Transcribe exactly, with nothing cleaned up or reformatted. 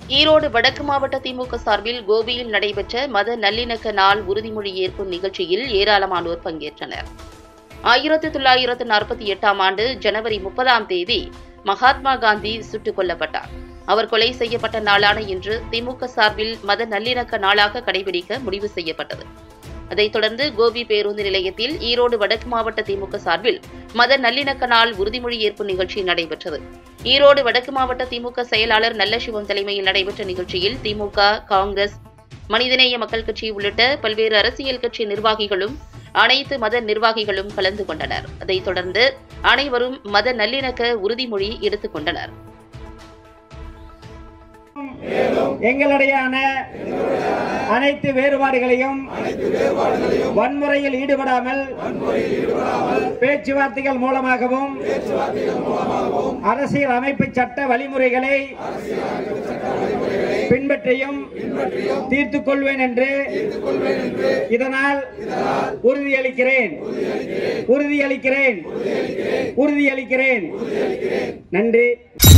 ஈரோடு வடக்கு மாவட்ட திமுக சார்பில் கோபியில் நடைபெற்ற மத நல்லிணக்க நாள் உறுதிமொழி ஏற்கும் நிகழ்ச்சியில் ஏராளமானோர் பங்கேற்றனர். ஆயிரத்தி தொள்ளாயிரத்து நாற்பத்தி எட்டாம் ஆண்டு ஜனவரி முப்பதாம் தேதி மகாத்மா காந்தி சுட்டுக் கொல்லப்பட்டார். அவர் கொலை செய்யப்பட்ட நாளான இன்று திமுக சார்பில் மத நல்லிணக்க நாளாக கடைபிடிக்க முடிவு செய்யப்பட்டது. அதைத் தொடர்ந்து கோபி பேருந்து நிலையத்தில் ஈரோடு வடக்கு மாவட்ட திமுக சார்பில் மத நல்லிணக்க நாள் உறுதிமொழி ஏற்பு நிகழ்ச்சி நடைபெற்றது. ஈரோடு வடக்கு மாவட்ட திமுக செயலாளர் நல்லசிவம் தலைமையில் நடைபெற்ற நிகழ்ச்சியில் திமுக, காங்கிரஸ், மனிதநேய மக்கள் கட்சி உள்ளிட்ட பல்வேறு அரசியல் கட்சி நிர்வாகிகளும் அனைத்து மத நிர்வாகிகளும் கலந்து கொண்டனர். அதைத் தொடர்ந்து அனைவரும் மத நல்லிணக்க உறுதிமொழி எடுத்துக் கொண்டனர். எங்களுடையான அனைத்து வேறுபாடுகளையும் வன்முறையில் ஈடுபடாமல் பேச்சுவார்த்தைகள் மூலமாகவும் அரசியல் அமைப்பு சட்ட வழிமுறைகளை பின்பற்றியும் தீர்த்துக் கொள்வேன் என்று இதனால் உறுதியளிக்கிறேன் உறுதியளிக்கிறேன் உறுதியளிக்கிறேன் நன்றி.